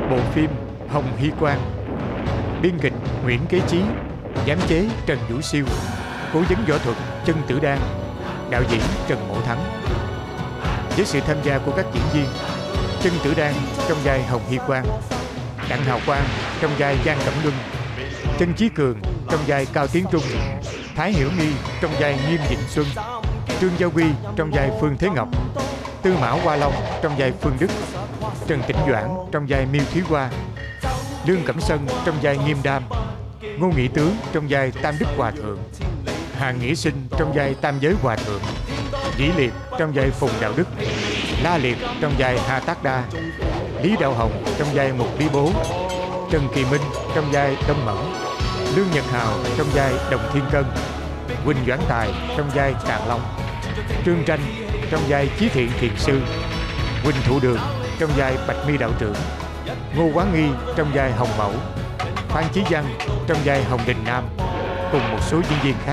Bộ phim Hồng Hy Quang. Biên kịch Nguyễn Kế Chí, giám chế Trần Vũ Siêu, cố vấn võ thuật Chân Tử Đan, đạo diễn Trần Mộ Thắng. Với sự tham gia của các diễn viên: Chân Tử Đan trong vai Hồng Hy Quang, Đặng Hào Quang trong vai Giang Cẩm Luân, Chân Chí Cường trong vai Cao Tiến Trung, Thái Hiểu Nghi trong vai Nghiêm Vịnh Xuân, Trương Gia Huy trong vai Phương Thế Ngọc, Tư Mã Hoa Long trong vai Phương Đức, Trần Tĩnh Doãn trong vai Miêu Thúy Hoa, Lương Cẩm Sân trong vai Nghiêm Đam, Ngô Nghị Tướng trong vai Tam Đức Hòa Thượng, Hàn Nghĩa Sinh trong vai Tam Giới Hòa Thượng, Dĩ Liệt trong vai Phùng Đạo Đức, La Liệt trong vai Ha Tát Đa, Lý Đạo Hồng trong vai Mục Lý Bố, Trần Kỳ Minh trong vai Đông Mẫn, Lương Nhật Hào trong vai Đồng Thiên Cân, Quỳnh Doãn Tài trong vai Càn Long, Trương Tranh trong vai Chí Thiện Thiền Sư, Quỳnh Thụ Đường trong vai Bạch Mi Đạo Trưởng, Ngô Quán Nghi trong vai Hồng Mẫu, Phan Chí Văn trong vai Hồng Đình Nam, cùng một số diễn viên khác.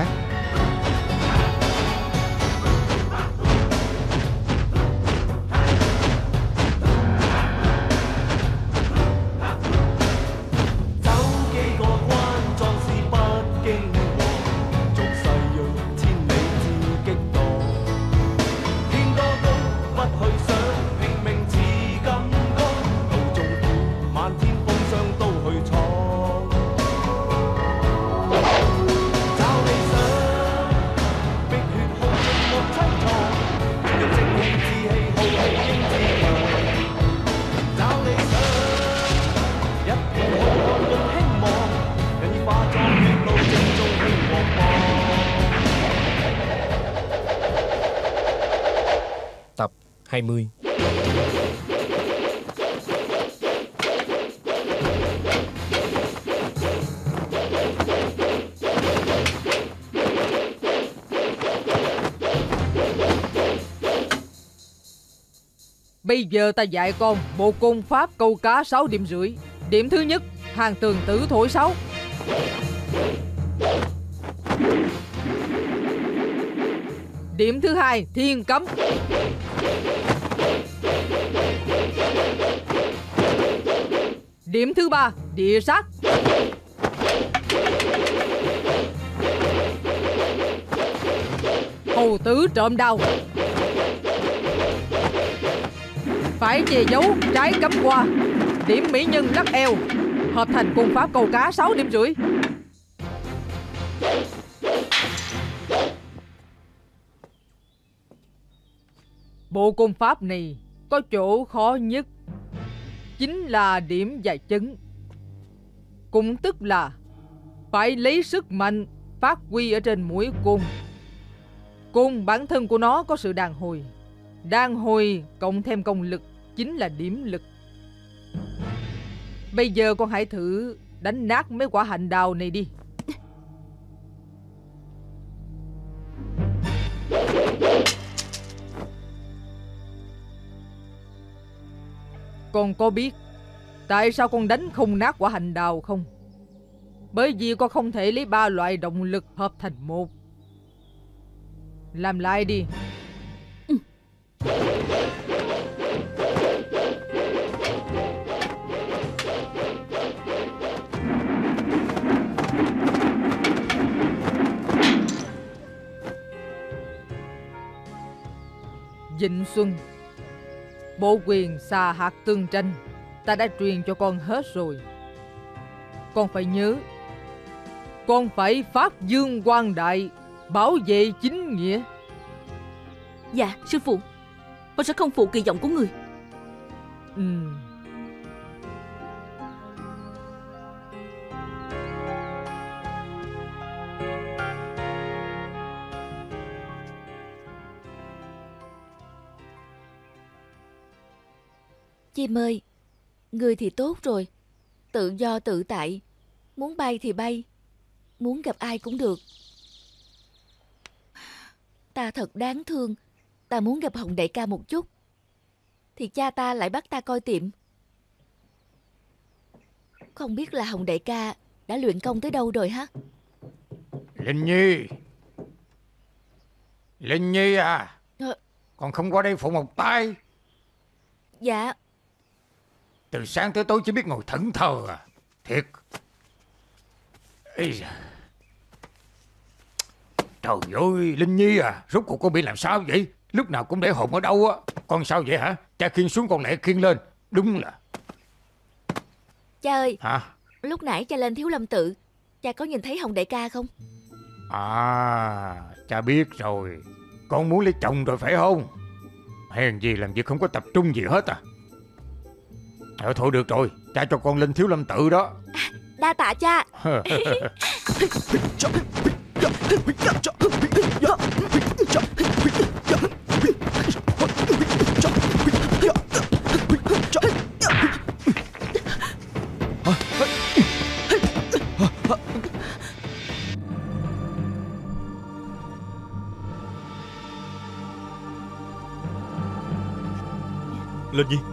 Tập 20. Bây giờ ta dạy con bộ cung pháp câu cá 6 điểm rưỡi. Điểm thứ nhất, hàng tường tử thổi sáo. Điểm thứ hai, thiên cấm. Điểm thứ ba, địa sát. Hầu tứ trộm đao. Phải che giấu trái cấm qua. Điểm mỹ nhân lắc eo. Hợp thành cung pháp câu cá 6 điểm rưỡi. Bộ cung pháp này có chỗ khó nhất chính là điểm và chấn. Cũng tức là phải lấy sức mạnh phát huy ở trên mũi cung. Cung bản thân của nó có sự đàn hồi. Đàn hồi cộng thêm công lực chính là điểm lực. Bây giờ con hãy thử đánh nát mấy quả hạnh đào này đi. Con có biết tại sao con đánh không nát quả hạnh đào không? Bởi vì con không thể lấy 3 loại động lực hợp thành một. Làm lại đi. Vịnh Xuân, bộ quyền xà hạt tương tranh ta đã truyền cho con hết rồi. Con phải nhớ, con phải phát dương quang đại, bảo vệ chính nghĩa. Dạ sư phụ, con sẽ không phụ kỳ vọng của người. Chim ơi, người thì tốt rồi, tự do tự tại, muốn bay thì bay, muốn gặp ai cũng được. Ta thật đáng thương, ta muốn gặp Hồng đại ca một chút, thì cha ta lại bắt ta coi tiệm. Không biết là Hồng đại ca đã luyện công tới đâu rồi hả? Linh Nhi, Linh Nhi à, còn không qua đây phụ một tay. Dạ. Từ sáng tới tối chỉ biết ngồi thẫn thờ à. Thiệt. Ê da. Trời ơi, Linh Nhi à, rốt cuộc con bị làm sao vậy? Lúc nào cũng để hồn ở đâu á. Con sao vậy hả? Cha khiêng xuống con lại khiêng lên. Đúng là... Cha ơi. Hả? Lúc nãy cha lên Thiếu Lâm Tự, cha có nhìn thấy Hồng đại ca không? À, cha biết rồi. Con muốn lấy chồng rồi phải không? Hèn gì làm việc không có tập trung gì hết à. Thôi được rồi, cha cho con lên Thiếu Lâm Tự đó. Đa tạ cha. Linh Nhi.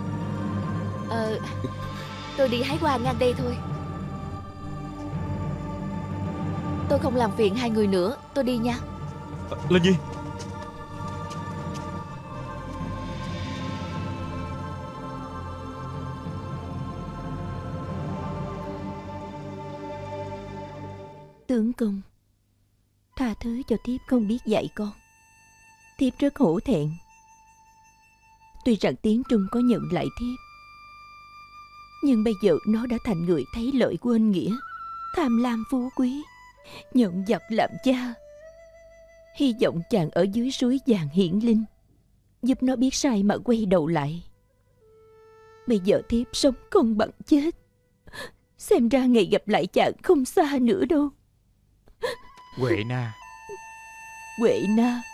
Tôi đi hái hoa ngang đây thôi. Tôi không làm phiền hai người nữa. Tôi đi nha. Linh Nhi. Tướng công, tha thứ cho thiếp không biết dạy con. Thiếp rất hổ thẹn. Tuy rằng Tiến Trung có nhận lại thiếp, nhưng bây giờ nó đã thành người thấy lợi quên nghĩa, tham lam phú quý, nhận giặc làm cha. Hy vọng chàng ở dưới suối vàng hiển linh giúp nó biết sai mà quay đầu lại. Bây giờ thiếp sống không bằng chết. Xem ra ngày gặp lại chàng không xa nữa đâu. Huệ Na. Huệ Na.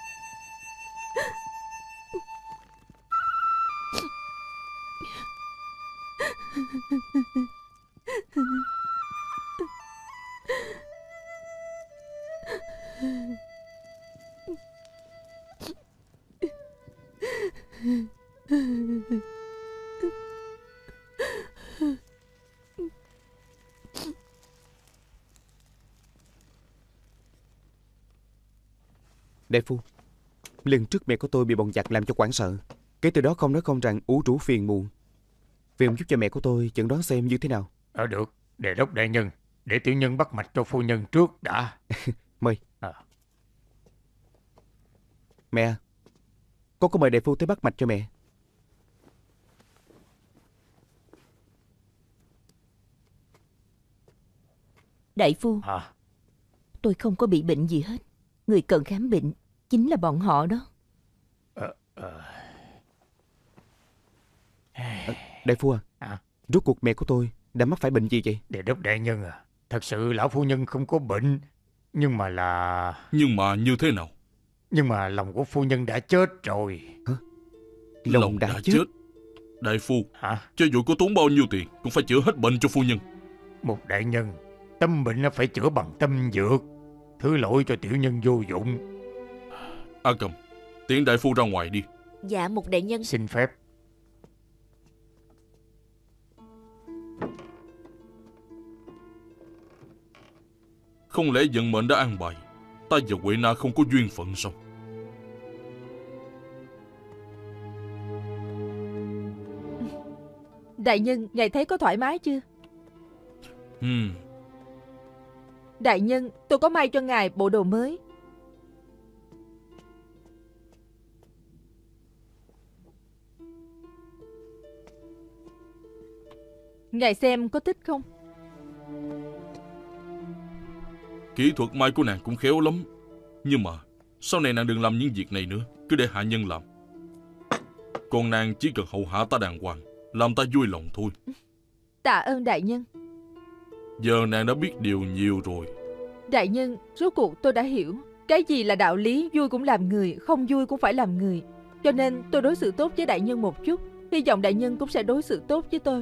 Đại phu, lần trước mẹ của tôi bị bọn giặc làm cho hoảng sợ. Kể từ đó không nói không rằng ủ rũ phiền muộn. Vì ông giúp cho mẹ của tôi chẩn đoán xem như thế nào. Được, đề đốc đại nhân, để tiểu nhân bắt mạch cho phu nhân trước đã. Mời. Mẹ, con có mời đại phu tới bắt mạch cho mẹ. Đại phu, tôi không có bị bệnh gì hết. Người cần khám bệnh chính là bọn họ đó. Đại phu rốt cuộc mẹ của tôi đã mắc phải bệnh gì vậy? Đề đốc đại nhân à, thật sự lão phu nhân không có bệnh, nhưng mà như thế nào? Nhưng mà lòng của phu nhân đã chết rồi. Hả? Lòng đã chết? Đại phu, cho dù có tốn bao nhiêu tiền cũng phải chữa hết bệnh cho phu nhân. Một đại nhân, tâm bệnh phải chữa bằng tâm dược. Thứ lỗi cho tiểu nhân vô dụng. A Cầm, tiễn đại phu ra ngoài đi. Dạ một đại nhân. Xin phép. Không lẽ vận mệnh đã an bài ta và Huệ Na không có duyên phận sao? Đại nhân, ngài thấy có thoải mái chưa? Đại nhân, tôi có may cho ngài bộ đồ mới. Ngài xem có thích không? Kỹ thuật may của nàng cũng khéo lắm. Nhưng mà sau này nàng đừng làm những việc này nữa, cứ để hạ nhân làm. Còn nàng chỉ cần hầu hạ ta đàng hoàng, làm ta vui lòng thôi. Tạ ơn đại nhân. Giờ nàng đã biết điều nhiều rồi. Đại nhân, rốt cuộc tôi đã hiểu cái gì là đạo lý, vui cũng làm người, không vui cũng phải làm người. Cho nên tôi đối xử tốt với đại nhân một chút, hy vọng đại nhân cũng sẽ đối xử tốt với tôi.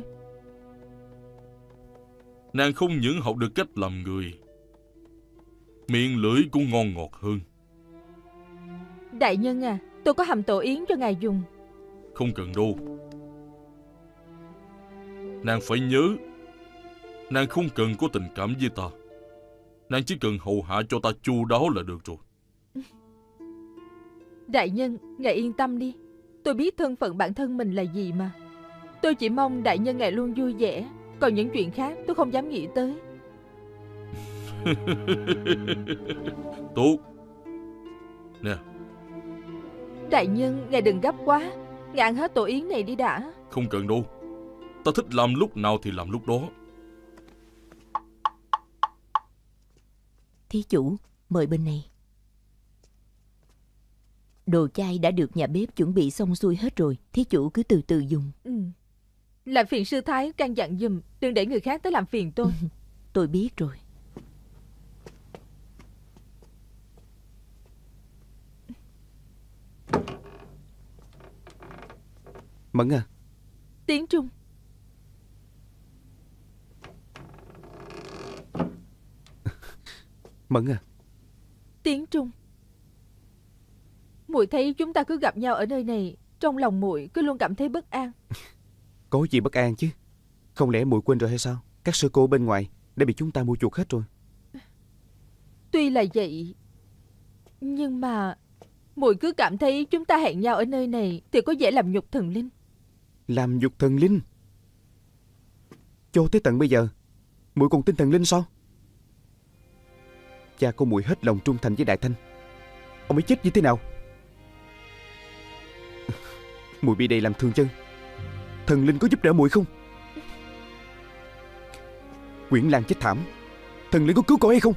Nàng không những học được cách làm người, miệng lưỡi cũng ngon ngọt hơn. Đại nhân à, tôi có hầm tổ yến cho ngài dùng. Không cần đâu. Nàng phải nhớ, nàng không cần có tình cảm với ta. Nàng chỉ cần hầu hạ cho ta chu đáo là được rồi. Đại nhân, ngài yên tâm đi. Tôi biết thân phận bản thân mình là gì mà. Tôi chỉ mong đại nhân ngài luôn vui vẻ. Còn những chuyện khác tôi không dám nghĩ tới. Tốt. Nè, Đại nhân ngài đừng gấp quá. Ngài ăn hết tổ yến này đi đã. không cần đâu. Ta thích làm lúc nào thì làm lúc đó. Thí chủ, mời bên này. Đồ chay đã được nhà bếp chuẩn bị xong xuôi hết rồi. Thí chủ cứ từ từ dùng. Làm phiền sư thái căn dặn giùm, đừng để người khác tới làm phiền tôi. Tôi biết rồi. Mẫn à. Tiếng Trung. Mẫn à. Tiếng Trung. Muội thấy chúng ta cứ gặp nhau ở nơi này, trong lòng muội cứ luôn cảm thấy bất an. Có gì bất an chứ? Không lẽ muội quên rồi hay sao? Các sư cô bên ngoài đã bị chúng ta mua chuộc hết rồi. Tuy là vậy, nhưng mà muội cứ cảm thấy chúng ta hẹn nhau ở nơi này thì có vẻ làm nhục thần linh. Làm nhục thần linh? Cho tới tận bây giờ muội còn tin thần linh sao? Cha của muội hết lòng trung thành với Đại Thanh, ông ấy chết như thế nào? Muội bị đầy làm thương chân, thần linh có giúp đỡ muội không? Quyển Lan chết thảm, thần linh có cứu cậu hay không?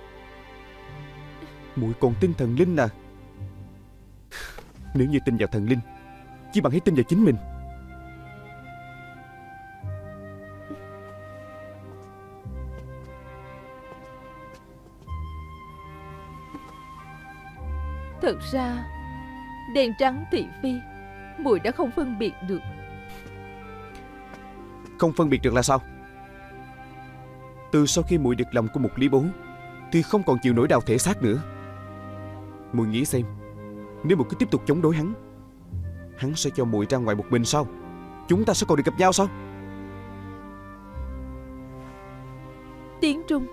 Muội còn tin thần linh à? Nếu như tin vào thần linh, chỉ bằng hãy tin vào chính mình. Thật ra đen trắng thị phi muội đã không phân biệt được. Không phân biệt được là sao? Từ sau khi muội được lòng của một Lý Bố thì không còn chịu nổi đau thể xác nữa. Muội nghĩ xem, nếu muội cứ tiếp tục chống đối hắn sẽ cho muội ra ngoài một mình sao? Chúng ta sẽ còn được gặp nhau sao? Tiếng Trung.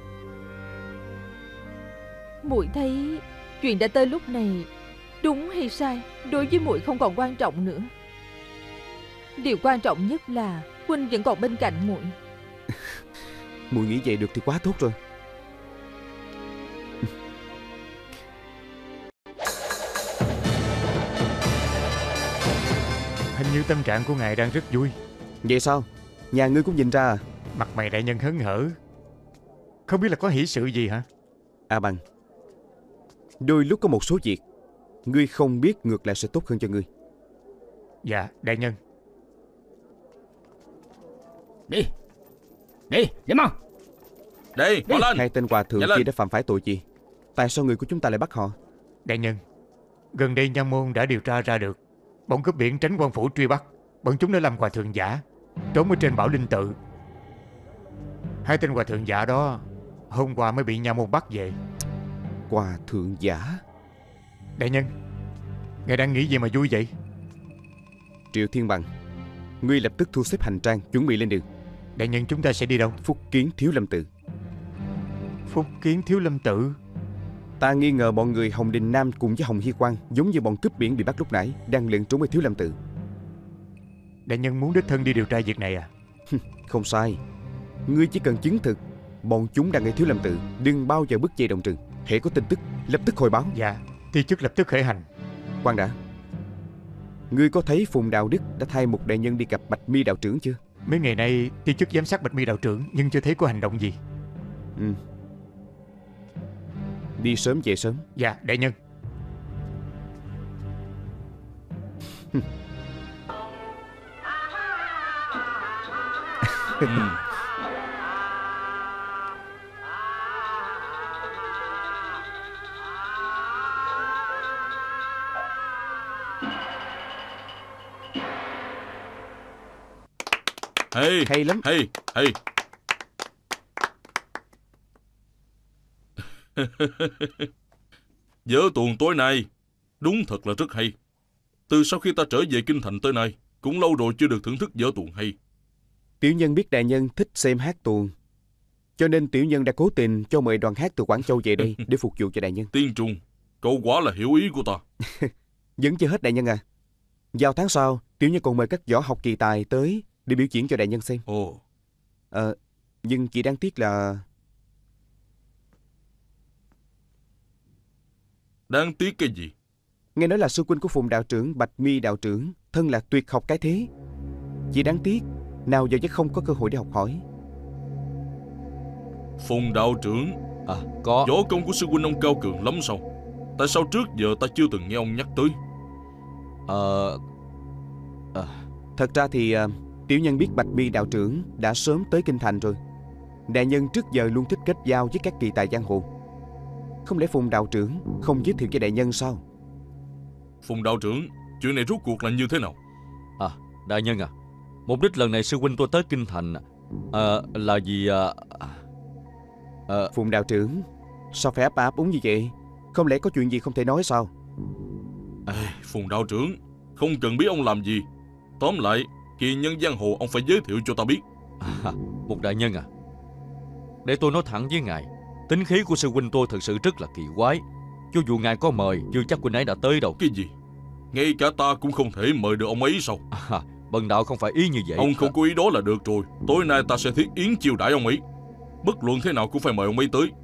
Muội thấy chuyện đã tới lúc này, đúng hay sai đối với muội không còn quan trọng nữa. Điều quan trọng nhất là huynh vẫn còn bên cạnh muội. Muội nghĩ vậy được thì quá tốt rồi. Hình như tâm trạng của ngài đang rất vui. Vậy sao? Nhà ngươi cũng nhìn ra à? Mặt mày đại nhân hớn hở. Không biết là có hỷ sự gì hả? À bằng, đôi lúc có một số việc ngươi không biết ngược lại sẽ tốt hơn cho ngươi. Dạ đại nhân. Đi nhanh mau. Đây, mau lên. Hai tên hòa thượng kia đã phạm phải tội gì? Tại sao người của chúng ta lại bắt họ? Đại nhân, gần đây Nha Môn đã điều tra ra được bọn cướp biển tránh quan phủ truy bắt. Bọn chúng đã làm hòa thượng giả trốn ở trên Bảo Linh tự. Hai tên hòa thượng giả đó hôm qua mới bị Nha Môn bắt về. Hòa thượng giả? Đại nhân, ngài đang nghĩ gì mà vui vậy? Triệu Thiên Bằng, ngươi lập tức thu xếp hành trang, chuẩn bị lên đường. Đại nhân, chúng ta sẽ đi đâu? Phúc Kiến Thiếu Lâm Tự. Phúc Kiến Thiếu Lâm Tự? Ta nghi ngờ bọn người Hồng Đình Nam cùng với Hồng Hy Quang, giống như bọn cướp biển bị bắt lúc nãy, đang lẩn trốn ở Thiếu Lâm Tự. Đại nhân muốn đích thân đi điều tra việc này à? Không sai. Ngươi chỉ cần chứng thực bọn chúng đang ở Thiếu Lâm Tự, đừng bao giờ bước dây động rừng. Hễ có tin tức lập tức hồi báo. Dạ, ti chức lập tức khởi hành. Khoan đã, ngươi có thấy Phùng Đạo Đức đã thay một đại nhân đi gặp Bạch Mi đạo trưởng chưa? Mấy ngày nay ti chức giám sát Bạch Mi đạo trưởng, nhưng chưa thấy có hành động gì. Đi sớm về sớm. Dạ đại nhân. Hay lắm. Hay Vở tuồng tối nay đúng thật là rất hay. Từ sau khi ta trở về kinh thành tới nay, cũng lâu rồi chưa được thưởng thức vở tuồng hay. Tiểu nhân biết đại nhân thích xem hát tuồng, cho nên tiểu nhân đã cố tình cho mời đoàn hát từ Quảng Châu về đây để phục vụ cho đại nhân. Tiên Trung, cậu quả là hiểu ý của ta. Vẫn chưa hết đại nhân à. Vào tháng sau, tiểu nhân còn mời các võ học kỳ tài tới để biểu diễn cho đại nhân xem. Ồ. Nhưng chỉ đáng tiếc là... Đáng tiếc cái gì? Nghe nói là sư huynh của Phùng đạo trưởng, Bạch Mi đạo trưởng, thân là tuyệt học cái thế. Chỉ đáng tiếc, nào giờ chắc không có cơ hội để học hỏi. Phùng đạo trưởng? Có. Võ công của sư huynh ông cao cường lắm sao? Tại sao trước giờ ta chưa từng nghe ông nhắc tới? Thật ra thì tiểu nhân biết Bạch Mi đạo trưởng đã sớm tới kinh thành rồi. Đại nhân trước giờ luôn thích kết giao với các kỳ tài giang hồ. Không lẽ Phùng đạo trưởng không giới thiệu cho đại nhân sao? Phùng đạo trưởng, chuyện này rốt cuộc là như thế nào? Đại nhân à, mục đích lần này sư huynh tôi tới kinh thành là vì... Phùng đạo trưởng, sao phải ấp úng như vậy? Không lẽ có chuyện gì không thể nói sao? Phùng đạo trưởng, không cần biết ông làm gì. Tóm lại, kỳ nhân giang hồ ông phải giới thiệu cho ta biết. Một đại nhân à, để tôi nói thẳng với ngài, tính khí của sư huynh tôi thật sự rất là kỳ quái. Cho dù ngài có mời, chưa chắc huynh ấy đã tới đâu. Cái gì? Ngay cả ta cũng không thể mời được ông ấy sao? Bần đạo không phải ý như vậy. Ông không có ý đó là được rồi. Tối nay ta sẽ thiết yến chiêu đãi ông ấy. Bất luận thế nào cũng phải mời ông ấy tới.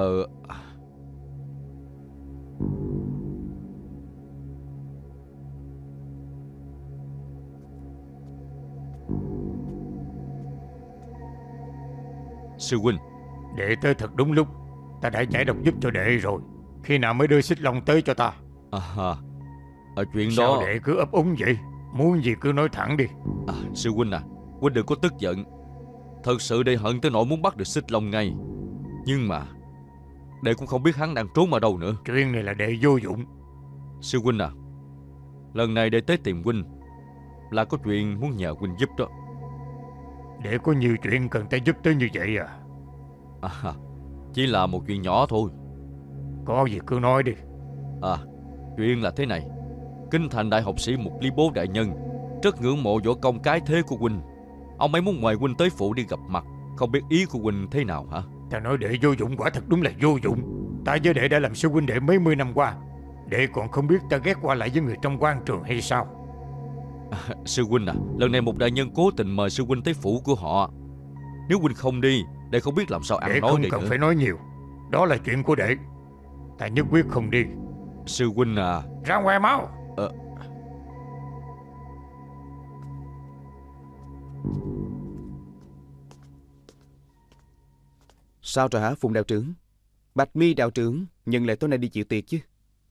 Sư huynh, Đệ tới thật đúng lúc. Ta đã giải độc giúp cho đệ rồi. Khi nào mới đưa xích long tới cho ta? Chuyện Sao đó... đệ cứ ấp úng vậy? Muốn gì cứ nói thẳng đi. Sư huynh à, huynh đừng có tức giận. Thật sự đệ hận tới nỗi muốn bắt được xích long ngay. Nhưng mà đệ cũng không biết hắn đang trốn ở đâu nữa. Chuyện này là đệ vô dụng. Sư huynh à, lần này đệ tới tìm huynh là có chuyện muốn nhờ huynh giúp đó. Đệ có nhiều chuyện cần ta giúp tới như vậy à? Chỉ là một chuyện nhỏ thôi. Có gì cứ nói đi. Chuyện là thế này. Kinh thành đại học sĩ Mục Ly Bố đại nhân rất ngưỡng mộ võ công cái thế của huynh. Ông ấy muốn mời huynh tới phủ đi gặp mặt. Không biết ý của huynh thế nào hả? Ta nói đệ vô dụng, quả thật đúng là vô dụng. Ta với đệ đã làm sư huynh đệ mấy mươi năm qua. Đệ còn không biết ta ghét qua lại với người trong quan trường hay sao? Sư huynh à, lần này một đại nhân cố tình mời sư huynh tới phủ của họ. Nếu huynh không đi, đệ không biết làm sao ăn đệ nói không đây cần nữa. phải nói nhiều. Đó là chuyện của đệ. Ta nhất quyết không đi. Sư huynh à. Ra ngoài máu. Sao rồi hả Phùng đạo trưởng? Bạch Mi đạo trưởng nhận lời tối nay đi chịu tiệc chứ?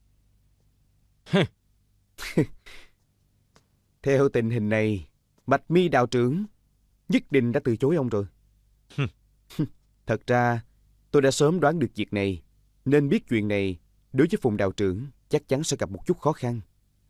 Theo tình hình này, Bạch Mi đạo trưởng nhất định đã từ chối ông rồi. Thật ra, tôi đã sớm đoán được việc này, nên biết chuyện này đối với Phùng đạo trưởng chắc chắn sẽ gặp một chút khó khăn.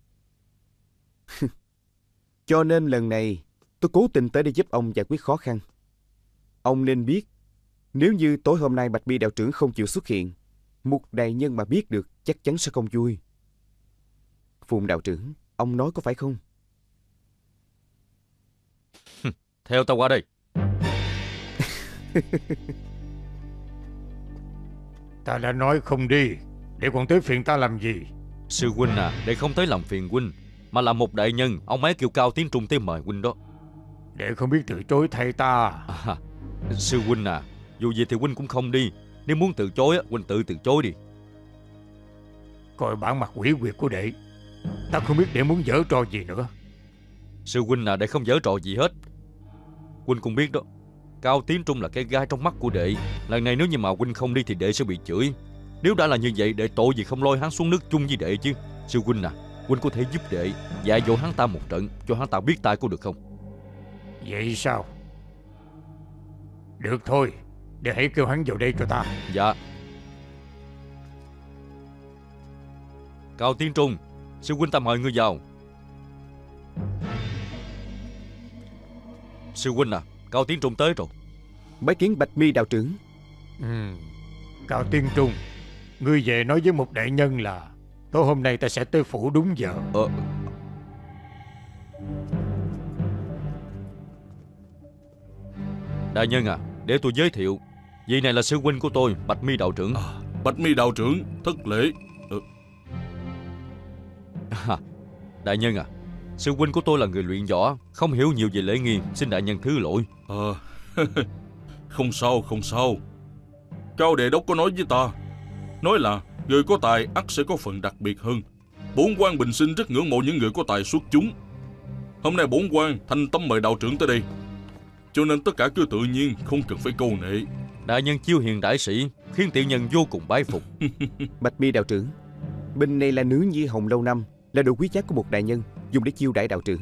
Cho nên lần này, tôi cố tình tới đây giúp ông giải quyết khó khăn. Ông nên biết, nếu như tối hôm nay Bạch Mi đạo trưởng không chịu xuất hiện, một đại nhân mà biết được chắc chắn sẽ không vui. Phùng đạo trưởng, ông nói có phải không? Theo ta qua đây. Ta đã nói không đi, để còn tới phiền ta làm gì? Sư huynh à, để không tới làm phiền huynh, mà là một đại nhân, ông ấy kêu Cao Tiến Trung tới mời huynh đó. Để không biết từ chối thay ta. Sư huynh à, dù gì thì huynh cũng không đi. Nếu muốn từ chối, huynh tự từ chối đi. Coi bản mặt quỷ quyệt của đệ, ta không biết đệ muốn giở trò gì nữa. Sư huynh à, đệ không giở trò gì hết. Huynh cũng biết đó, Cao Tiến Trung là cái gai trong mắt của đệ. Lần này nếu như mà huynh không đi thì đệ sẽ bị chửi. Nếu đã là như vậy, đệ tội gì không lôi hắn xuống nước chung với đệ chứ. Sư huynh à, huynh có thể giúp đệ dạy dỗ hắn ta một trận, cho hắn ta biết tay có được không? Vậy sao? Được thôi, để hãy kêu hắn vào đây cho ta. Dạ. Cao Tiến Trung, sư huynh ta mời ngươi vào. Sư huynh à, Cao Tiến Trung tới rồi. Bái kiến Bạch Mi đạo trưởng. Cao Tiến Trung, ngươi về nói với một đại nhân là tối hôm nay ta sẽ tới phủ đúng giờ. Đại nhân à, để tôi giới thiệu, vị này là sư huynh của tôi, Bạch Mi đạo trưởng. Bạch Mi đạo trưởng, thất lễ. Đại nhân à, Sư huynh của tôi là người luyện võ, không hiểu nhiều về lễ nghi, xin đại nhân thứ lỗi. Không sao, không sao. Cao Đệ Đốc có nói với ta, nói là người có tài ắt sẽ có phần đặc biệt hơn. Bổn quan bình sinh rất ngưỡng mộ những người có tài xuất chúng. Hôm nay bổn quan thành tâm mời đạo trưởng tới đây, cho nên tất cả cứ tự nhiên, không cần phải câu nệ. Đại nhân chiêu hiền đại sĩ, khiến tiểu nhân vô cùng bái phục. Bạch Mi đạo trưởng, bình này là nữ nhi hồng lâu năm, là đồ quý giá của một đại nhân, dùng để chiêu đãi đạo trưởng.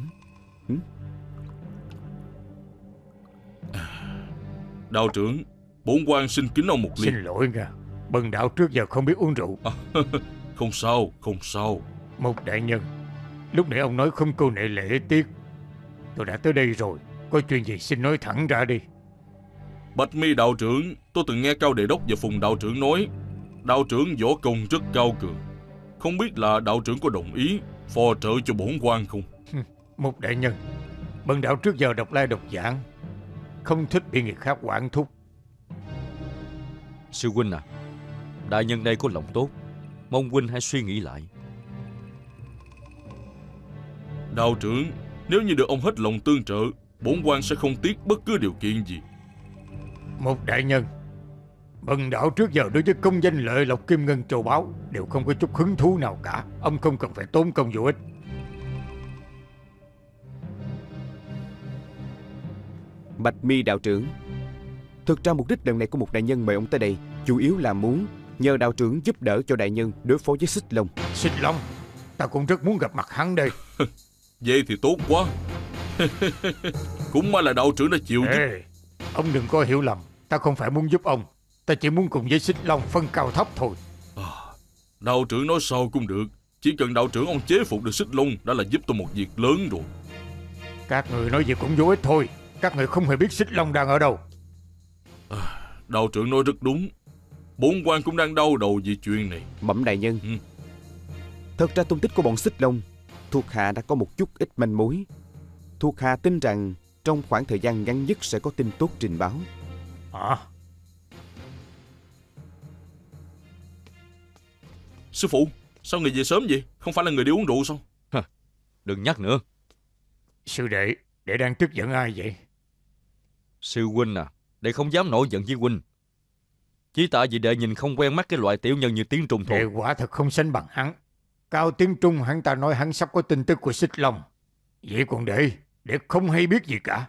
Đạo trưởng, bổn quan xin kính ông một ly. Xin lỗi nha, bần đạo trước giờ không biết uống rượu. Không sao, không sao. Một đại nhân, lúc nãy ông nói không câu nệ lễ tiết. Tôi đã tới đây rồi, có chuyện gì xin nói thẳng ra đi. Bạch Mi đạo trưởng, tôi từng nghe Cao Đệ Đốc và Phùng đạo trưởng nói đạo trưởng võ công rất cao cường. Không biết là đạo trưởng có đồng ý phò trợ cho bổn quan không? Một đại nhân, bần đạo trước giờ độc lai độc giảng, không thích bị người khác quản thúc. Sư huynh à, đại nhân đây có lòng tốt, mong huynh hãy suy nghĩ lại. Đạo trưởng, nếu như được ông hết lòng tương trợ, bổn quan sẽ không tiếc bất cứ điều kiện gì. Một đại nhân, bần đạo trước giờ đối với công danh lợi lộc kim ngân châu báu đều không có chút hứng thú nào cả. Ông không cần phải tốn công vô ích. Bạch Mi đạo trưởng, thực ra mục đích lần này của một đại nhân mời ông tới đây chủ yếu là muốn nhờ đạo trưởng giúp đỡ cho đại nhân đối phó với Xích Long. Xích Long? Ta cũng rất muốn gặp mặt hắn đây. Vậy thì tốt quá. Cũng may là đạo trưởng đã chịu giúp. Ông đừng có hiểu lầm, ta không phải muốn giúp ông, ta chỉ muốn cùng với Xích Long phân cao thấp thôi. Đạo trưởng nói sao cũng được, chỉ cần đạo trưởng ông chế phục được Xích Long đã là giúp tôi một việc lớn rồi. Các người nói gì cũng vô ích thôi, các người không hề biết Xích Long đang ở đâu. Đạo trưởng nói rất đúng, bổn quan cũng đang đau đầu vì chuyện này. Bẩm đại nhân, thật ra tung tích của bọn Xích Long thuộc hạ đã có một chút ít manh mối. Thuộc hạ tin rằng trong khoảng thời gian ngắn nhất sẽ có tin tốt trình báo. Sư phụ, sao người về sớm vậy? Không phải là người đi uống rượu sao? Đừng nhắc nữa. Sư đệ đang tức giận ai vậy? Sư huynh à, đệ không dám nổi giận với huynh. Chỉ tại vì đệ nhìn không quen mắt cái loại tiểu nhân như Tiến Trung thôi. Đệ quả thật không sánh bằng hắn. Cao Tiến Trung hắn ta nói hắn sắp có tin tức của Xích Long. Vậy còn đệ không hay biết gì cả.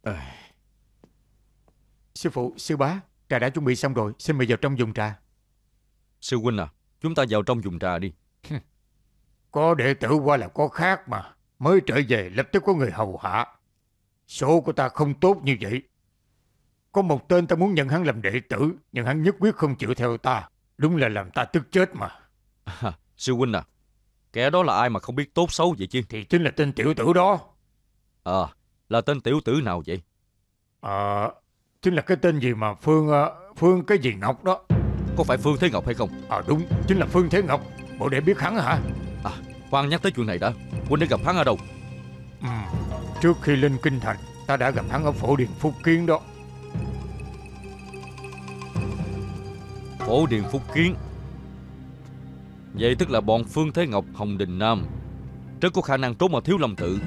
Sư phụ, sư bá, trà đã chuẩn bị xong rồi, xin mời vào trong dùng trà. Sư huynh à, chúng ta vào trong dùng trà đi. Có đệ tử qua là có khác mà. Mới trở về lập tức có người hầu hạ. Số của ta không tốt như vậy. Có một tên ta muốn nhận hắn làm đệ tử, nhưng hắn nhất quyết không chịu theo ta. Đúng là làm ta tức chết mà. Sư huynh à, kẻ đó là ai mà không biết tốt xấu vậy chứ? Thì chính là tên tiểu tử đó. Là tên tiểu tử nào vậy? Chính là cái tên gì mà Phương cái gì Ngọc đó. Có phải Phương Thế Ngọc hay không? Đúng, chính là Phương Thế Ngọc. Bộ đệ biết hắn hả? Khoan nhắc tới chuyện này đã. Huynh đã gặp hắn ở đâu? Trước khi lên kinh thành, ta đã gặp hắn ở Phổ Điền Phúc Kiến đó. Phổ Điền Phúc Kiến? Vậy tức là bọn Phương Thế Ngọc, Hồng Đình Nam rất có khả năng trốn ở Thiếu Lâm Tự.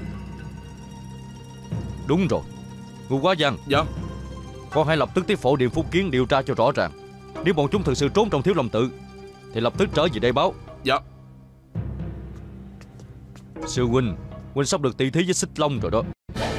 Đúng rồi. Ngô Quá Giang. Dạ. Con hãy lập tức tới Phổ Điền Phúc Kiến điều tra cho rõ ràng. Nếu bọn chúng thực sự trốn trong Thiếu Lâm Tự thì lập tức trở về đây báo. Dạ. Sư huynh sắp được tỷ thí với Xích Long rồi đó.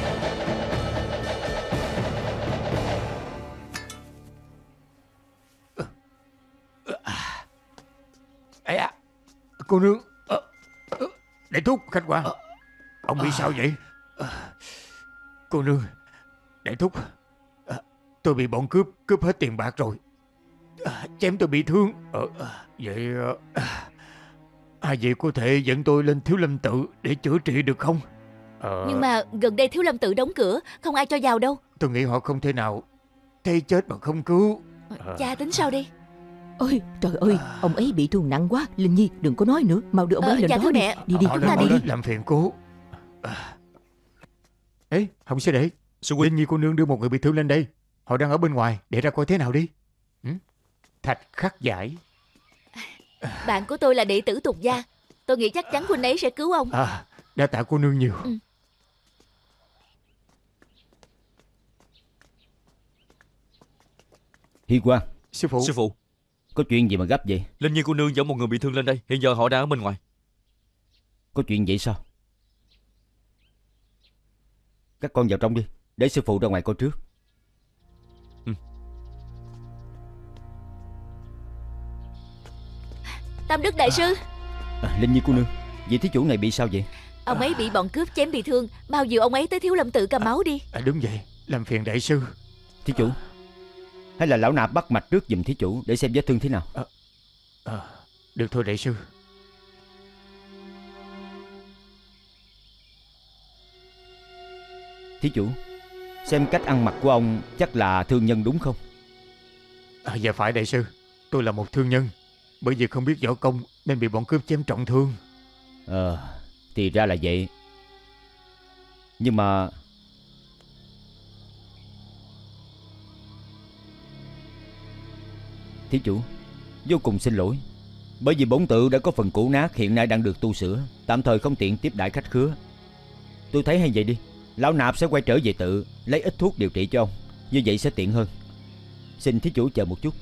Cô nương. Đại thúc, khách quan. Ông bị sao vậy? Cô nương, đại thúc, tôi bị bọn cướp hết tiền bạc rồi. Chém tôi bị thương. Vậy ai vậy có thể dẫn tôi lên Thiếu Lâm Tự để chữa trị được không? Nhưng mà gần đây Thiếu Lâm Tự đóng cửa, không ai cho vào đâu. Tôi nghĩ họ không thể nào thấy chết mà không cứu. Cha tính sao đi? Ôi trời ơi, ông ấy bị thương nặng quá. Linh Nhi đừng có nói nữa, mau đưa ông ấy lên dạ đó thưa đi. mẹ. Đi Chúng ta đi. Làm phiền cô. Không sẽ để Sư huynh, Linh Nhi cô nương đưa một người bị thương lên đây. Họ đang ở bên ngoài, để ra coi thế nào đi. Thạch Khắc Giải. Bạn của tôi là đệ tử Tục Gia, tôi nghĩ chắc chắn huynh ấy sẽ cứu ông. Đa tạ cô nương nhiều. Hi Quang, Sư phụ. Sư phụ, có chuyện gì mà gấp vậy? Linh Nhi cô nương dẫn một người bị thương lên đây. Hiện giờ họ đang ở bên ngoài. Có chuyện vậy sao? Các con vào trong đi, để sư phụ ra ngoài coi trước. Tam Đức đại sư. Linh Nhi cô nương, vị thí chủ này bị sao vậy? Ông ấy bị bọn cướp chém bị thương. Mau dìu ông ấy tới Thiếu Lâm tự cầm máu đi. Đúng vậy, làm phiền đại sư. Thí chủ, hay là lão nạp bắt mạch trước giùm thí chủ để xem vết thương thế nào. Được thôi đại sư. Thí chủ, xem cách ăn mặc của ông chắc là thương nhân đúng không? Dạ phải đại sư. Tôi là một thương nhân. Bởi vì không biết võ công nên bị bọn cướp chém trọng thương. Thì ra là vậy. Nhưng mà thí chủ, vô cùng xin lỗi. Bởi vì bổn tự đã có phần cũ nát, hiện nay đang được tu sửa, tạm thời không tiện tiếp đãi khách khứa. Tôi thấy hay vậy đi, lão nạp sẽ quay trở về tự lấy ít thuốc điều trị cho ông. Như vậy sẽ tiện hơn. Xin thí chủ chờ một chút.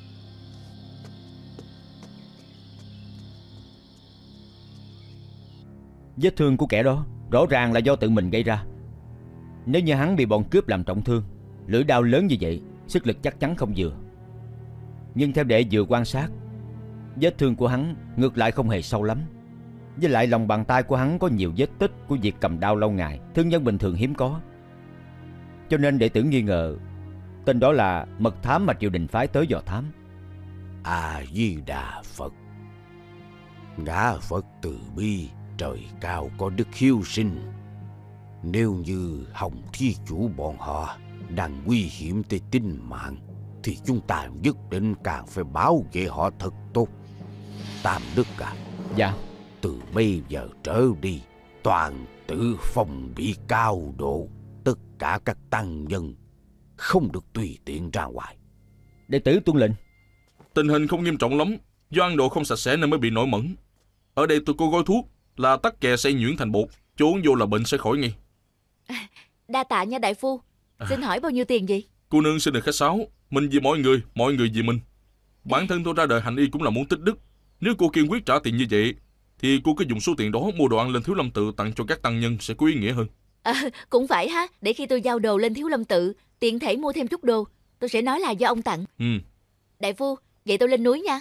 Vết thương của kẻ đó rõ ràng là do tự mình gây ra. Nếu như hắn bị bọn cướp làm trọng thương, lưỡi đao lớn như vậy, sức lực chắc chắn không vừa. Nhưng theo đệ vừa quan sát, vết thương của hắn ngược lại không hề sâu lắm. Với lại lòng bàn tay của hắn có nhiều vết tích của việc cầm đao lâu ngày, thương nhân bình thường hiếm có. Cho nên đệ tử nghi ngờ tên đó là mật thám mà triều đình phái tới dò thám. A Di Đà Phật. Ngã Phật từ bi, trời cao có đức hiếu sinh. Nếu như Hồng thí chủ bọn họ đang nguy hiểm tới tính mạng, thì chúng ta nhất định càng phải bảo vệ họ thật tốt. Tam Đức à, dạ, từ bây giờ trở đi, toàn tự phòng bị cao độ. Tất cả các tăng nhân không được tùy tiện ra ngoài. Đệ tử tuân lệnh. Tình hình không nghiêm trọng lắm, do ăn đồ không sạch sẽ nên mới bị nổi mẩn. Ở đây tôi có gói thuốc là tắc kè xay nhuyễn thành bột, cho uống vô là bệnh sẽ khỏi ngay. Đa tạ nha đại phu. Xin hỏi bao nhiêu tiền vậy? Cô nương xin đừng khách sáo, mình vì mọi người vì mình. Bản thân tôi ra đời hành y cũng là muốn tích đức. Nếu cô kiên quyết trả tiền như vậy, thì cô cứ dùng số tiền đó mua đồ ăn lên Thiếu Lâm tự tặng cho các tăng nhân sẽ có ý nghĩa hơn. Cũng phải ha, để khi tôi giao đồ lên Thiếu Lâm tự, tiện thể mua thêm chút đồ, tôi sẽ nói là do ông tặng. Đại phu, vậy tôi lên núi nha.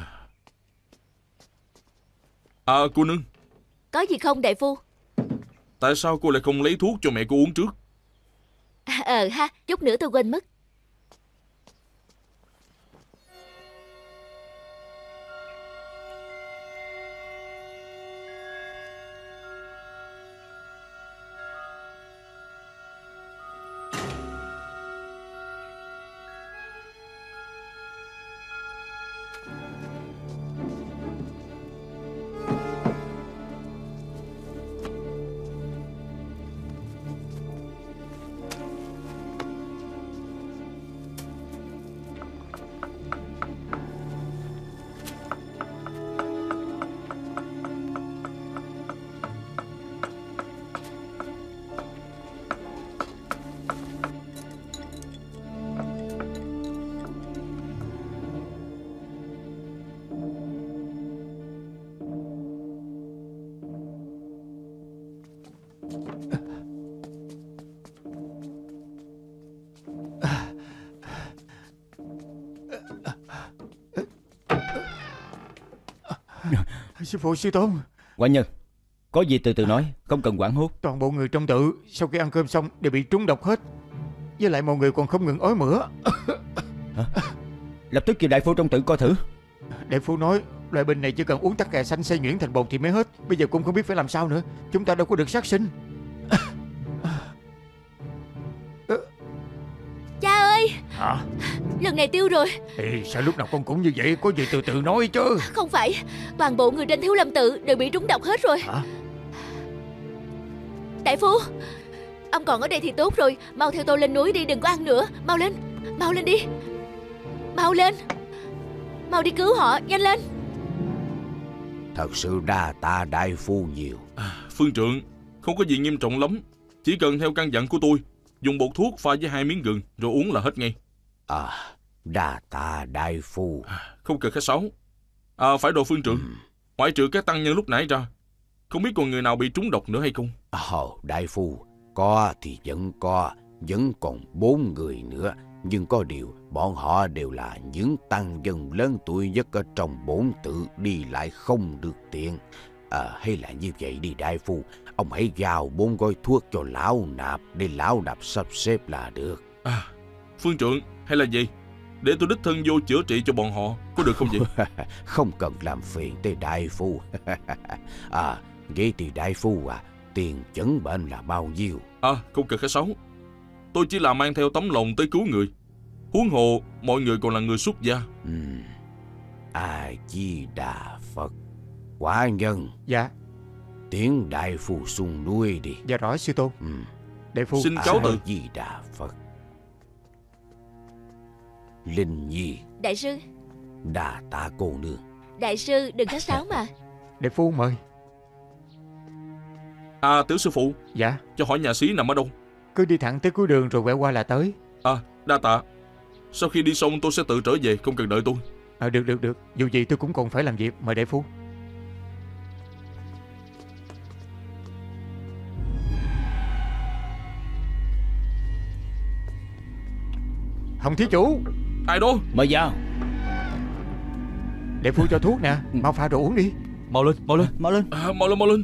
Cô nương. Có gì không đại phu? Tại sao cô lại không lấy thuốc cho mẹ cô uống trước? Chút nữa tôi quên mất. Sư phụ, sư tôn. Quả nhân, có gì từ từ nói, không cần hoảng hốt. Toàn bộ người trong tự sau khi ăn cơm xong đều bị trúng độc hết. Với lại mọi người còn không ngừng ói mửa. Lập tức kêu đại phu trong tự coi thử. Đại phu nói loại bệnh này chỉ cần uống tắc kè xanh xay nhuyễn thành bột thì mới hết. Bây giờ cũng không biết phải làm sao nữa. Chúng ta đâu có được sát sinh. Cha ơi. Hả? Lần này tiêu rồi. Sao lúc nào con cũng như vậy? Có gì từ từ nói chứ. Không phải, toàn bộ người trên Thiếu Lâm tự đều bị trúng độc hết rồi. Hả? Đại phu, ông còn ở đây thì tốt rồi. Mau theo tôi lên núi đi, đừng có ăn nữa. Mau lên đi. Mau lên. Mau đi cứu họ, nhanh lên. Thật sự đa tạ đại phu nhiều. Phương trượng, không có gì nghiêm trọng lắm. Chỉ cần theo căn dặn của tôi, dùng bột thuốc pha với 2 miếng gừng rồi uống là hết ngay. Đa tạ đại phu. Không cần khách sáo. Phải rồi Phương trượng, ngoại trừ các tăng nhân lúc nãy ra, không biết còn người nào bị trúng độc nữa hay không? Đại phu, có thì vẫn còn 4 người nữa. Nhưng có điều, bọn họ đều là những tăng dân lớn tuổi nhất ở trong 4 tự, đi lại không được tiện. Hay là như vậy đi đại phu, ông hãy giao 4 gói thuốc cho lão nạp, để lão nạp sắp xếp là được. Phương trượng, hay là gì? Để tôi đích thân vô chữa trị cho bọn họ, có được không vậy? Không cần làm phiền tới đại phu. Vậy thì đại phu tiền chẩn bệnh là bao nhiêu? Không cần khách sáo. Tôi chỉ là mang theo tấm lòng tới cứu người. Huống hồ mọi người còn là người xuất gia. A Di Đà Phật. Quả nhân. Dạ. Tiễn đại phu xuống núi đi. Dạ rõ sư tôn. Đại phu xin cáo từ. A Di Đà Phật. Linh Nhi. Đại sư. Đà tạ cô nương. Đại sư đừng khách sáo mà. Đại phu mời. Tiểu sư phụ. Dạ. Cho hỏi nhà xí nằm ở đâu? Cứ đi thẳng tới cuối đường rồi quẹo qua là tới. Đa tạ. Sau khi đi xong tôi sẽ tự trở về, không cần đợi tôi. Được. Dù gì tôi cũng còn phải làm việc. Mời đại phu. Hồng thí chủ. Ai đó? Mời vào. Đại phu cho thuốc nè, mau pha đồ uống đi. Mau lên. Mau lên.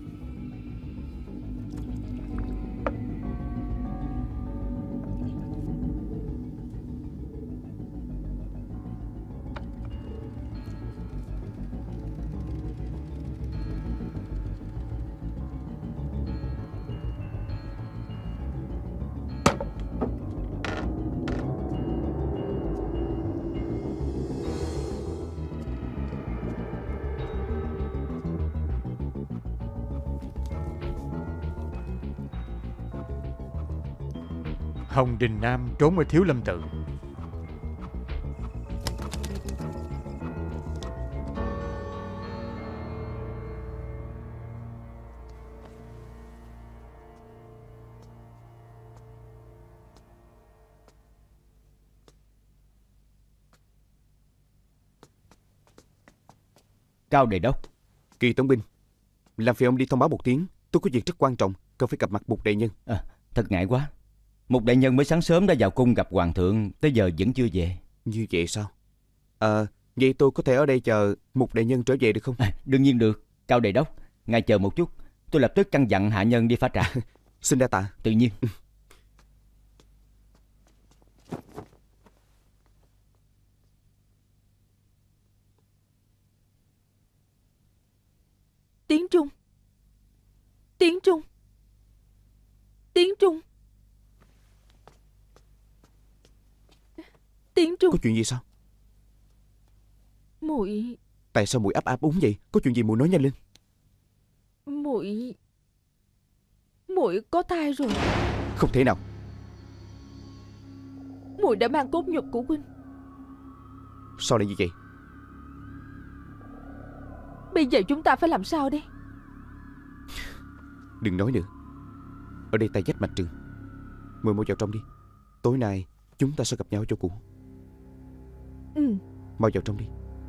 Hồng Đình Nam trốn ở Thiếu Lâm Tự. Cao Đề Đốc. Kỳ tổng binh, làm phiền ông đi thông báo một tiếng. Tôi có việc rất quan trọng, cần phải gặp mặt Mục đại nhân. Thật ngại quá. Mục đại nhân mới sáng sớm đã vào cung gặp hoàng thượng, tới giờ vẫn chưa về. Như vậy sao? Vậy tôi có thể ở đây chờ Mục đại nhân trở về được không? Đương nhiên được. Cao Đề Đốc, ngài chờ một chút, tôi lập tức căn dặn hạ nhân đi pha trà. Xin đa tạ. Tự nhiên. Tiến Trung. Có chuyện gì sao? Muội. Tại sao muội ấp úng vậy? Có chuyện gì muội nói nhanh lên. Muội có thai rồi. Không thể nào. Muội đã mang cốt nhục của huynh. Sao lại như vậy? Bây giờ chúng ta phải làm sao đây? Đừng nói nữa. Ở đây tay dách mạch trừng. Muội mau vào trong đi. Tối nay chúng ta sẽ gặp nhau ở chỗ cũ. Mau vào trong đi.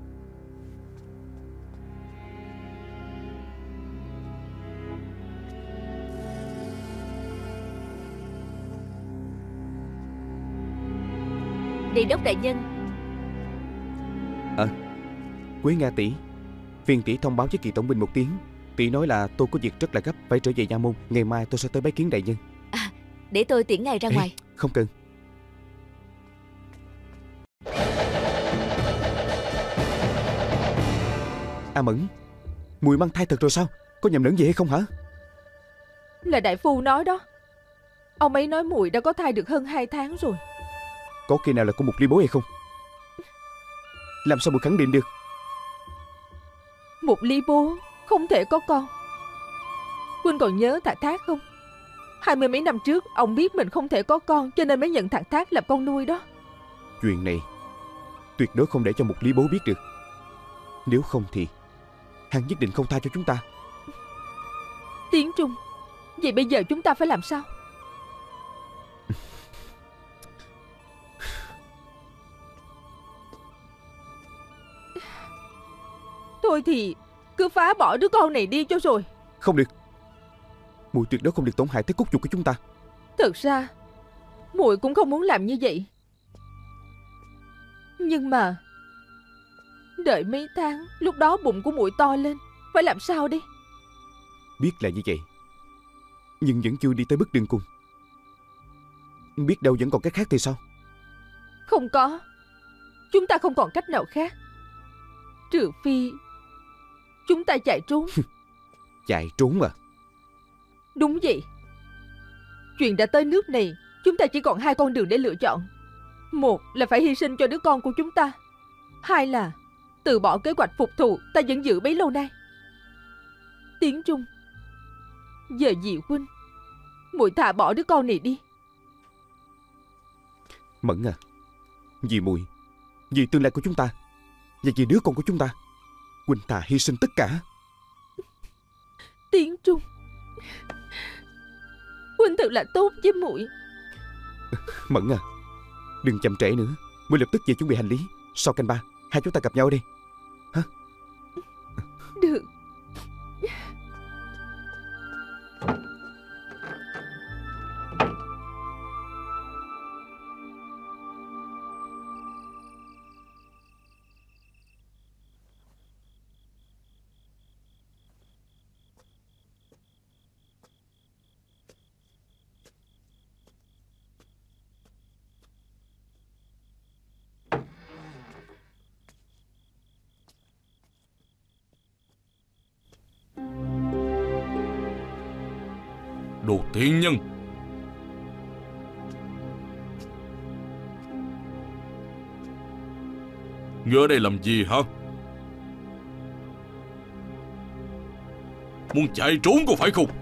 Điện đốc đại nhân. Quế Nga tỷ, phiền tỷ thông báo với Kỳ tổng binh một tiếng. Tỷ nói là tôi có việc rất là gấp, phải trở về nha môn. Ngày mai tôi sẽ tới bái kiến đại nhân. Để tôi tiễn ngài ra ngoài. Không cần. A Mẫn, muội mang thai thật rồi sao? Có nhầm lẫn gì hay không hả? Là đại phu nói đó. Ông ấy nói muội đã có thai được hơn 2 tháng rồi. Có khi nào là của một ly bố hay không? Làm sao muội khẳng định được? Một ly bố không thể có con. Huynh còn nhớ Thạc Thác không? 20 mấy năm trước ông biết mình không thể có con, cho nên mới nhận Thạc Thác làm con nuôi đó. Chuyện này tuyệt đối không để cho một ly bố biết được. Nếu không thì hắn nhất định không tha cho chúng ta. Tiến Trung, vậy bây giờ chúng ta phải làm sao? Thôi thì cứ phá bỏ đứa con này đi cho rồi. Không được. Muội tuyệt đối không được tổn hại tới cốt nhục của chúng ta. Thật ra muội cũng không muốn làm như vậy, nhưng mà đợi mấy tháng, lúc đó bụng của muội to lên, phải làm sao đi? Biết là như vậy, nhưng vẫn chưa đi tới bước đường cùng. Biết đâu vẫn còn cách khác thì sao? Không có. Chúng ta không còn cách nào khác, trừ phi chúng ta chạy trốn. Chạy trốn à? Đúng vậy. Chuyện đã tới nước này, chúng ta chỉ còn hai con đường để lựa chọn. Một là phải hy sinh cho đứa con của chúng ta, hai là từ bỏ kế hoạch phục thù ta vẫn giữ bấy lâu nay. Tiến Trung, giờ dì huynh, muội thà bỏ đứa con này đi. Mẫn à, vì muội, vì tương lai của chúng ta và vì đứa con của chúng ta, huynh thà hy sinh tất cả. Tiến Trung, huynh thật là tốt với muội. Mẫn à, đừng chậm trễ nữa, muội lập tức về chuẩn bị hành lý. Sau canh ba, hai chúng ta gặp nhau ở đây. Hả? Được. Đồ thiện nhân! Ngươi ở đây làm gì hả? Muốn chạy trốn có phải không?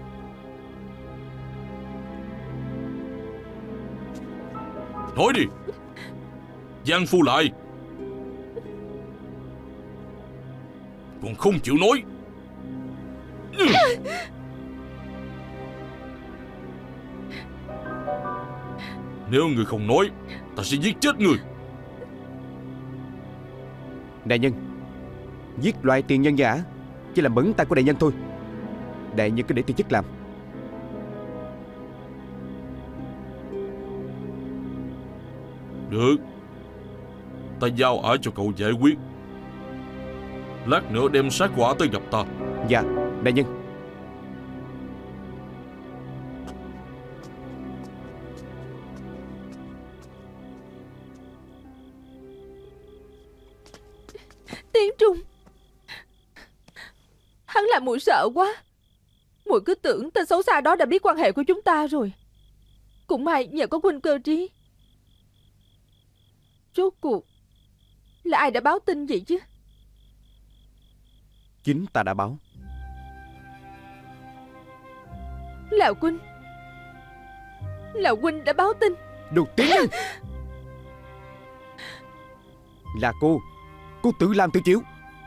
Nói đi! Giang Phu lại! Còn không chịu nói! Nếu người không nói, ta sẽ giết chết người. Đại nhân, giết loại tiền nhân giả chỉ là bẩn tay của đại nhân thôi. Đại nhân cứ để tư chức làm. Được, ta giao ả cho cậu giải quyết. Lát nữa đem xác của ả tới gặp ta. Dạ, đại nhân. Tiến Trung, hắn làm muội sợ quá. Muội cứ tưởng tên xấu xa đó đã biết quan hệ của chúng ta rồi. Cũng may nhờ có huynh cơ trí. Rốt cuộc là ai đã báo tin vậy chứ? Chính ta đã báo. Là huynh. Là huynh đã báo tin. Đồ tiến nhân! Là cô tự làm tự chịu.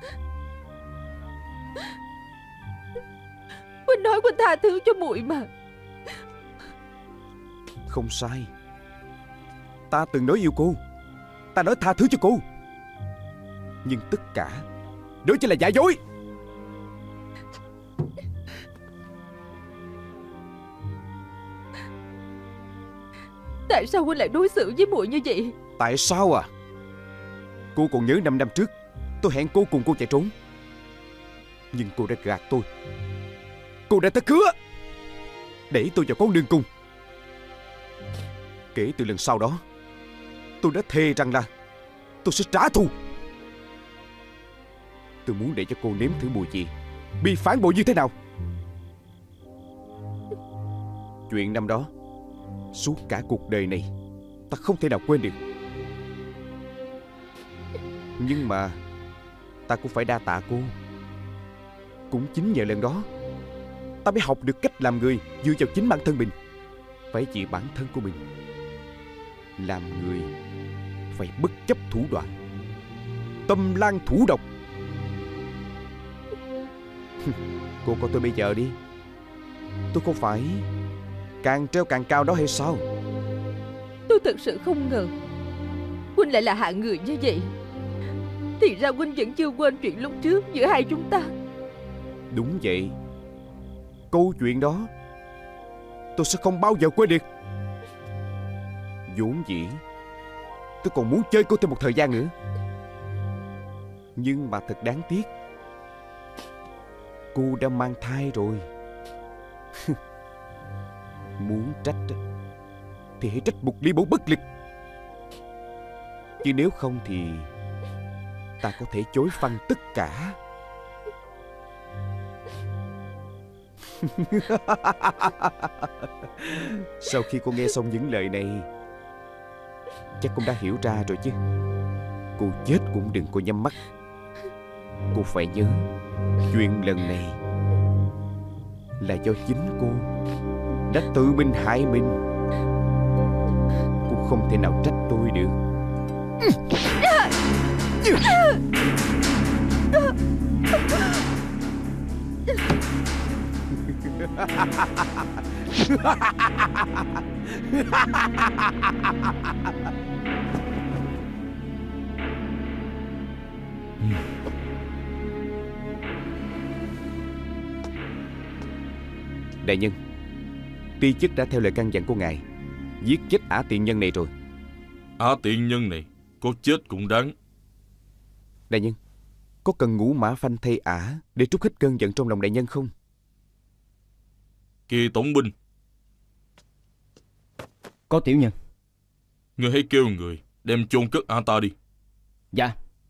Huynh nói huynh tha thứ cho muội mà. Không sai. Ta từng nói yêu cô, ta nói tha thứ cho cô, nhưng tất cả đó chỉ là giả dối. Tại sao huynh lại đối xử với muội như vậy? Tại sao à? Cô còn nhớ 5 năm trước tôi hẹn cô cùng cô chạy trốn, nhưng cô đã gạt tôi. Cô đã thất hứa đẩy tôi vào con đường cùng. Kể từ lần sau đó, tôi đã thề rằng là tôi sẽ trả thù. Tôi muốn để cho cô nếm thử mùi vị bị phản bội như thế nào. Chuyện năm đó, suốt cả cuộc đời này ta không thể nào quên được. Nhưng mà ta cũng phải đa tạ cô. Cũng chính nhờ lần đó, ta mới học được cách làm người dựa vào chính bản thân mình. Phải vì bản thân của mình. Làm người phải bất chấp thủ đoạn, tâm lan thủ độc. Cô coi tôi bây giờ đi. Tôi không phải càng treo càng cao đó hay sao? Tôi thật sự không ngờ huynh lại là hạng người như vậy. Thì ra huynh vẫn chưa quên chuyện lúc trước giữa hai chúng ta. Đúng vậy. Câu chuyện đó tôi sẽ không bao giờ quên được. Vốn dĩ tôi còn muốn chơi cô thêm một thời gian nữa, nhưng mà thật đáng tiếc, cô đã mang thai rồi. Muốn trách thì hãy trách một Lý Bố bất lực, chứ nếu không thì ta có thể chối phăng tất cả. Sau khi cô nghe xong những lời này, chắc cũng đã hiểu ra rồi chứ. Cô chết cũng đừng có nhắm mắt. Cô phải nhớ, chuyện lần này là do chính cô đã tự mình hại mình. Cô không thể nào trách tôi được. Đại nhân, ti chức đã theo lời căn dặn của ngài giết chết ả tiện nhân này rồi. Ả tiện nhân này có chết cũng đáng. Đại nhân, có cần ngũ mã phanh thay ả để trút hết cơn giận trong lòng đại nhân không? Kỳ tổng binh, Có tiểu nhân. ngươi hãy kêu người đem chôn cất ả ta đi. Dạ.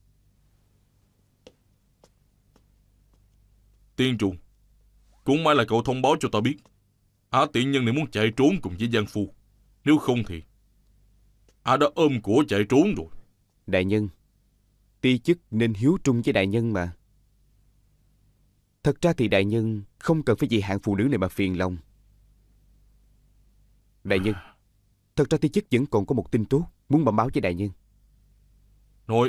Tiên Trùng, cũng may là cậu thông báo cho ta biết ả tiện nhân này muốn chạy trốn cùng với Giang Phu. Nếu không thì ả đã ôm của chạy trốn rồi. Đại nhân, ti chức nên hiếu trung với đại nhân mà. Thật ra thì đại nhân không cần phải vì hạng phụ nữ này mà phiền lòng. Đại nhân, thật ra ti chức vẫn còn có một tin tốt muốn bẩm báo với đại nhân. Nói.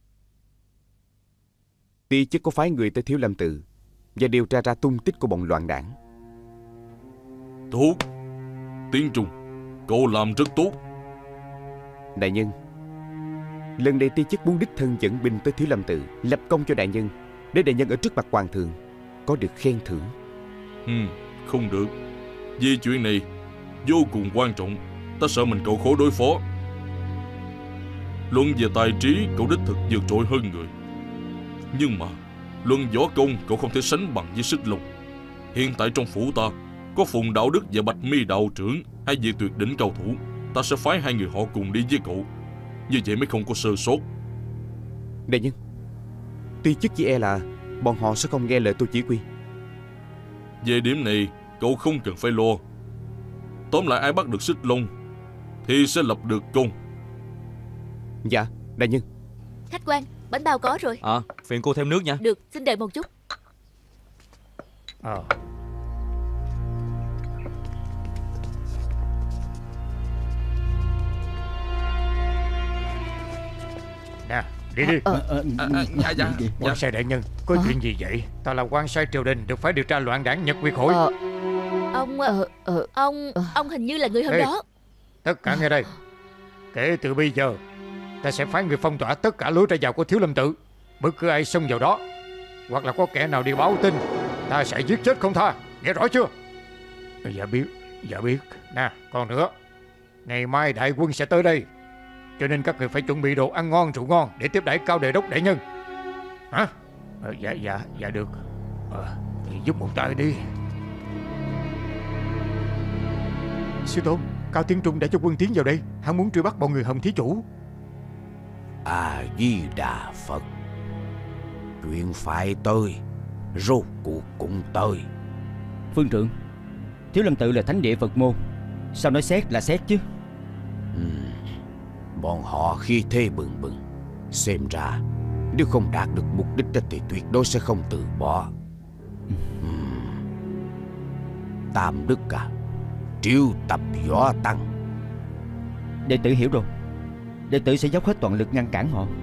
Ti chức có phái người tới Thiếu Lâm Tự và điều tra ra tung tích của bọn loạn đảng. Tốt. Tiên Trùng, cậu làm rất tốt. Đại nhân, lần này ti chức muốn đích thân dẫn binh tới Thiếu Lâm Tự lập công cho đại nhân, để đại nhân ở trước mặt hoàng thượng có được khen thưởng. Không được. Vì chuyện này vô cùng quan trọng, ta sợ mình cậu khó đối phó. Luận về tài trí, cậu đích thực vượt trội hơn người. Nhưng mà luận võ công, cậu không thể sánh bằng với Xích Long. Hiện tại trong phủ ta có Phùng Đạo Đức và Bạch Mi đạo trưởng, hai vị tuyệt đỉnh cao thủ. Ta sẽ phái hai người họ cùng đi với cậu, như vậy mới không có sơ sót. Đại nhân, ti chức chỉ e là bọn họ sẽ không nghe lời tôi chỉ huy. Về điểm này cậu không cần phải lo. Tóm lại ai bắt được Xích Long thì sẽ lập được công. Dạ, đại nhân. Khách quan, bánh bao có rồi. Phiền cô thêm nước nha. Được, xin đợi một chút. Nè, đi đi. Dạ. Quan sai đại nhân, có chuyện gì vậy? Ta là quan sai triều đình, được phải điều tra loạn đảng Nhật Nguyệt Hội. Ông hình như là người hôm Ê, đó. Tất cả nghe đây. Kể từ bây giờ, ta sẽ phái người phong tỏa tất cả lối ra vào của Thiếu Lâm Tự. Bất cứ ai xông vào đó, hoặc là có kẻ nào đi báo tin, ta sẽ giết chết không tha. Nghe rõ chưa? Dạ biết. Nè, còn nữa, ngày mai đại quân sẽ tới đây, cho nên các người phải chuẩn bị đồ ăn ngon rượu ngon để tiếp đãi Cao Đề Đốc đại nhân. Hả? Dạ được. Thì giúp một tay đi. Sư tôn, Cao Tiến Trung đã cho quân tiến vào đây. Hắn muốn truy bắt bọn người Hồng thí chủ. A Di Đà Phật. Chuyện phải tới, rốt cuộc cũng tới. Phương trưởng, Thiếu Lâm Tự là thánh địa Phật môn, sao nói xét là xét chứ? Bọn họ khi thế bừng bừng, xem ra nếu không đạt được mục đích thì tuyệt đối sẽ không từ bỏ. Tam Đức à, triệu tập võ tăng. Đệ tử hiểu rồi. Đệ tử sẽ dốc hết toàn lực ngăn cản họ.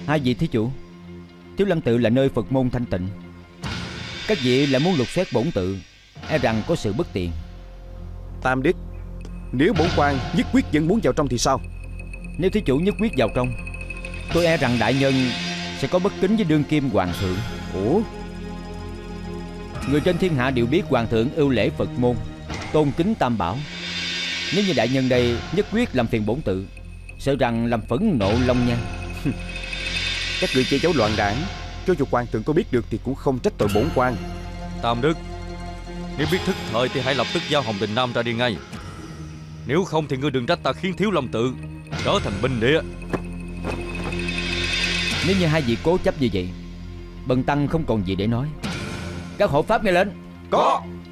Hai vị thí chủ, Thiếu Lâm tự là nơi Phật môn thanh tịnh, các vị lại muốn lục soát bổn tự, e rằng có sự bất tiện. Tam Đức, nếu bổn quan nhất quyết vẫn muốn vào trong thì sao? Nếu thí chủ nhất quyết vào trong, tôi e rằng đại nhân sẽ có bất kính với đương kim hoàng thượng. Ủa? Người trên thiên hạ đều biết hoàng thượng ưu lễ Phật môn, tôn kính tam bảo. Nếu như đại nhân đây nhất quyết làm phiền bổn tự, sợ rằng làm phẫn nộ Long Nhan. Các người che giấu loạn đảng, cho dù hoàng thượng có biết được thì cũng không trách tội bổn quan. Tam Đức, nếu biết thức thời thì hãy lập tức giao Hồng Đình Nam ra đi ngay. Nếu không thì ngươi đừng trách ta khiến Thiếu Lâm tự trở thành binh địa. Nếu như hai vị cố chấp như vậy, bần tăng không còn gì để nói. Các hộ pháp nghe lên. Có.